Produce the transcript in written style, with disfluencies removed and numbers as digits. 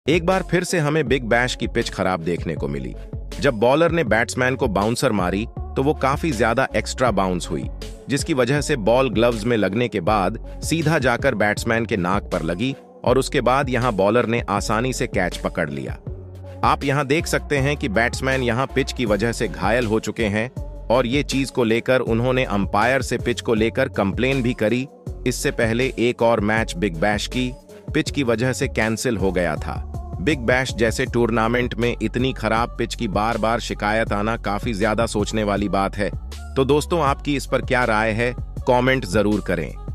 एक बार फिर से हमें बिग बैश की पिच खराब देखने को मिली। जब बॉलर ने बैट्समैन को बाउंसर मारी तो वो काफी ज्यादा एक्स्ट्रा बाउंस हुई, जिसकी वजह से बॉल ग्लव्स में लगने के बाद सीधा जाकर बैट्समैन के नाक पर लगी और उसके बाद यहां बॉलर ने आसानी से कैच पकड़ लिया। आप यहां देख सकते हैं कि बैट्समैन यहां पिच की वजह से घायल हो चुके हैं और ये चीज को लेकर उन्होंने अंपायर से पिच को लेकर कंप्लेन भी करी। इससे पहले एक और मैच बिग बैश की पिच की वजह से कैंसिल हो गया था। बिग बैश जैसे टूर्नामेंट में इतनी खराब पिच की बार बार शिकायत आना काफी ज्यादा सोचने वाली बात है। तो दोस्तों, आपकी इस पर क्या राय है? कमेंट जरूर करें।